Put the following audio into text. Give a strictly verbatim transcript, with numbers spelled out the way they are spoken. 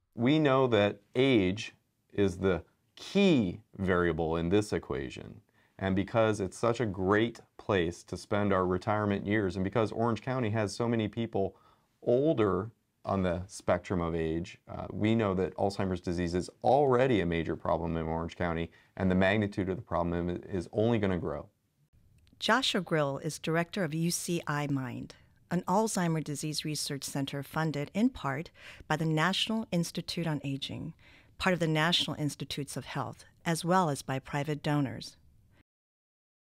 We know that age is the key variable in this equation. And because it's such a great place to spend our retirement years, and because Orange County has so many people older on the spectrum of age, uh, we know that Alzheimer's disease is already a major problem in Orange County, and the magnitude of the problem is only going to grow. Joshua Grill is director of U C I Mind, an Alzheimer's disease research center funded in part by the National Institute on Aging, part of the National Institutes of Health, as well as by private donors.